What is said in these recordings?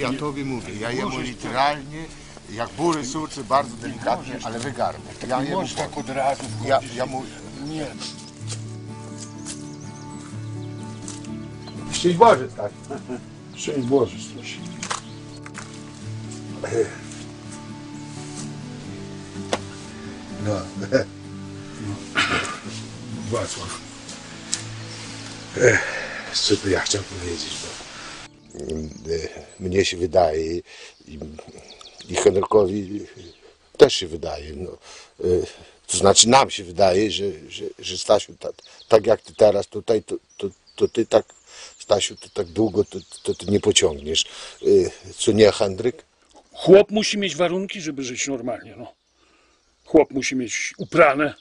ja tobie mówię, ja jemu literalnie, jak bury sucy, bardzo delikatnie, ale wygarnę. Ja jemu tak od razu ja mu... Nie. Szczęść Boże, tak. Szczęść Boże, Stasiu. No. Wacław. Co to ja chciałem powiedzieć, bo mnie się wydaje i Henrykowi też się wydaje, no, to znaczy nam się wydaje, że Stasiu, tak jak ty teraz tutaj, to ty tak, Stasiu, to tak długo to ty nie pociągniesz. Co nie, Henryk? Chłop musi mieć warunki, żeby żyć normalnie, no. Chłop musi mieć uprane,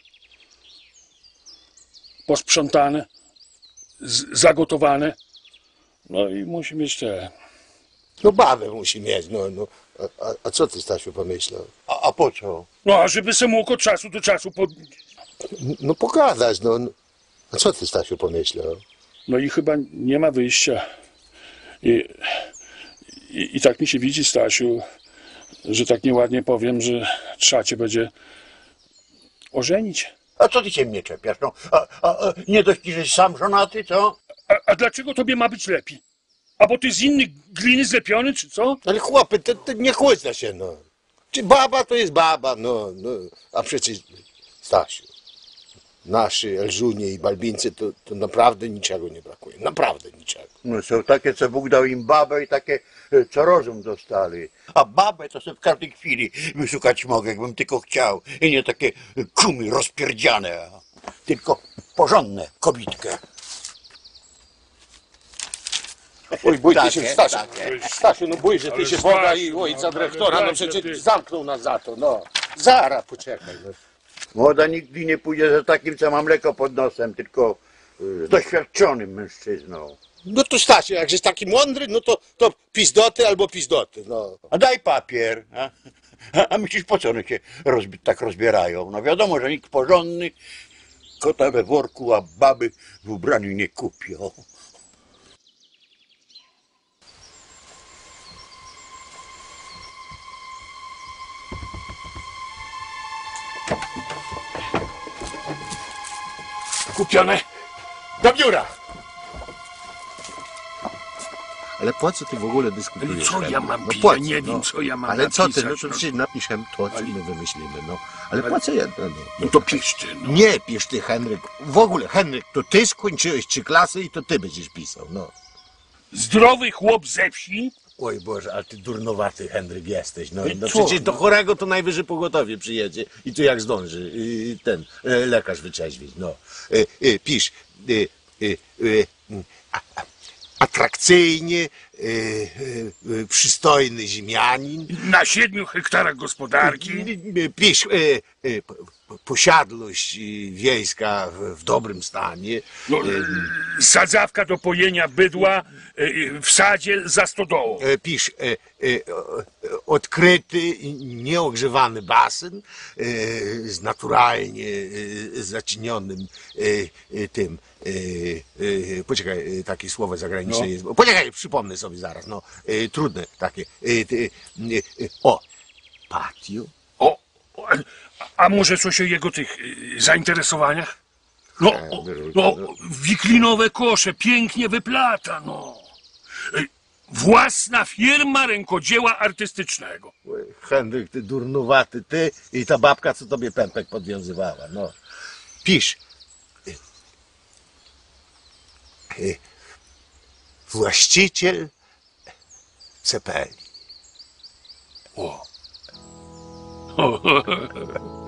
posprzątane, zagotowane. No i musi mieć te... No babę musi mieć, no. A co ty, Stasiu, pomyślał? A po co? No a żeby se mógł od czasu do czasu No pogadać, no. A co ty, Stasiu, pomyślał? No i chyba nie ma wyjścia. I tak mi się widzi, Stasiu, że tak nieładnie powiem, że trzeba cię będzie ożenić. A co ty się mnie czepiasz? No, nie dość, że sam żonaty, co? A dlaczego tobie ma być lepiej? A bo ty z innej gliny zlepiony, czy co? Ale chłopy, to nie chłodź się, no. Czy baba to jest baba, no. A przecież, Stasiu, nasi Elżunie i Balbińcy to naprawdę niczego nie brakuje. Naprawdę niczego. No są takie, co Bóg dał im babę i takie, co rozum dostali. A babę to sobie w każdej chwili wyszukać mogę, jakbym tylko chciał. I nie takie kumy rozpierdziane, tylko porządne kobitkę. Oj, bójcie Takie, się, Stasiu. takie. Stasiu, no bój, że ty Ale się Boga Stasiu, i ojca no, dyrektora, no ale przecież ty- zamknął nas za to, no. Zara, poczekaj, no. Młoda nigdy nie pójdzie za takim, co ma mleko pod nosem, tylko z doświadczonym mężczyzną. No to Stasiu, jak jest taki mądry, no to pizdoty albo pizdoty, no. A daj papier. A myślisz, po co one się tak rozbierają? No wiadomo, że nikt porządny kota we worku, a baby w ubraniu nie kupią. Kupione. Do biura! Ale po co ty w ogóle dyskutujesz? Co ja Henryk? mam No pisać? po co, Nie no? wiem, co ja mam Ale co ty, napisać, no to no. przecież napiszemy to, co my wymyślimy, no. Ale po co ja... No to pisz ty, no. Nie pisz ty, Henryk. W ogóle, Henryk, to ty skończyłeś 3 klasy i to ty będziesz pisał, no. Zdrowy chłop ze wsi. Oj Boże, ale ty durnowaty, Henryk, jesteś, no. No co? przecież do chorego to najwyżej pogotowie przyjedzie i tu jak zdąży ten lekarz wyczeźwić, no. Pisz, atrakcyjnie, przystojny ziemianin. Na 7 hektarach gospodarki. Pisz, posiadłość wiejska w dobrym stanie. No, sadzawka do pojenia bydła w sadzie za stodołą. Pisz, odkryty, nieogrzewany basen z naturalnie zacienionym tym. Poczekaj, takie słowo zagraniczne jest. Poczekaj, przypomnę sobie zaraz. No, trudne takie. Patio. A może coś o jego tych zainteresowaniach? No, wiklinowe kosze, pięknie wyplata, no. Własna firma rękodzieła artystycznego. Henryk, ty durnowaty, ty i ta babka, co tobie pępek podwiązywała, no. Pisz. Właściciel cepeli. O.